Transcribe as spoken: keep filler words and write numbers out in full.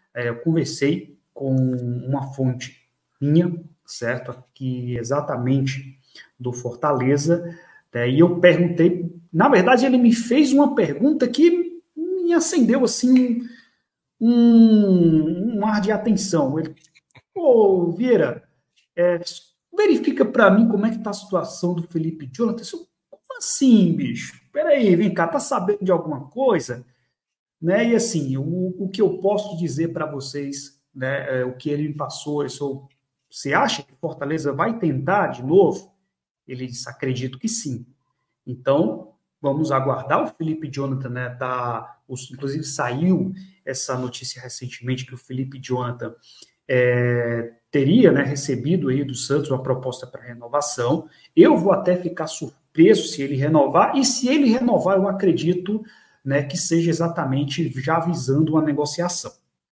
é, eu conversei com uma fonte minha, certo? Aqui exatamente do Fortaleza, né, e eu perguntei, na verdade ele me fez uma pergunta que me acendeu assim um, um ar de atenção. Ele, pô, Vieira, é, verifica para mim como é que tá a situação do Felipe Jonathan. Eu, como assim, bicho? Peraí, vem cá, tá sabendo de alguma coisa? Né? E assim, o, o que eu posso dizer para vocês, né, é, o que ele me passou, eu sou, você acha que Fortaleza vai tentar de novo? Ele disse, acredito que sim. Então, vamos aguardar. O Felipe Jonathan, né, tá, os, inclusive saiu essa notícia recentemente que o Felipe Jonathan é, teria, né, recebido aí do Santos uma proposta para renovação. Eu vou até ficar surpreso se ele renovar, e se ele renovar, eu acredito, né, que seja exatamente já visando uma negociação.